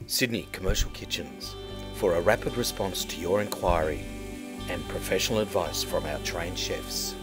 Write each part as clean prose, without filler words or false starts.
Sydney Commercial Kitchens, for a rapid response to your inquiry and professional advice from our trained chefs.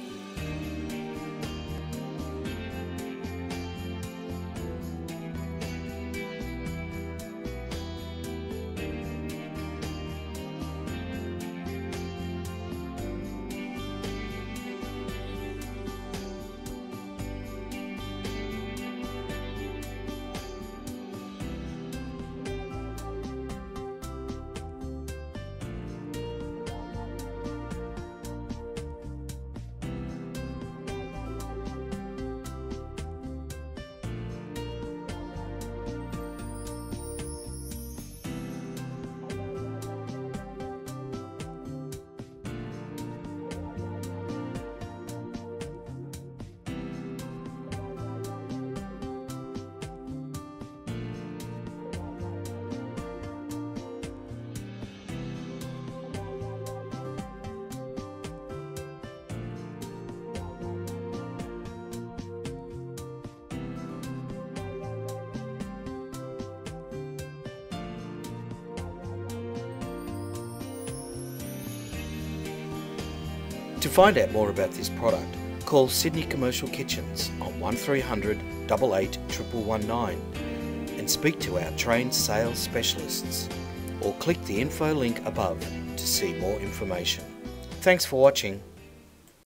To find out more about this product, call Sydney Commercial Kitchens on 1300 88 1119 and speak to our trained sales specialists, or click the info link above to see more information. Thanks for watching.